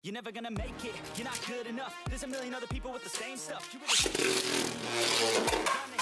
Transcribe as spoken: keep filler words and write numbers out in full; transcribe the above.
You're never gonna make it, you're not good enough. There's a million other people with the same stuff. You really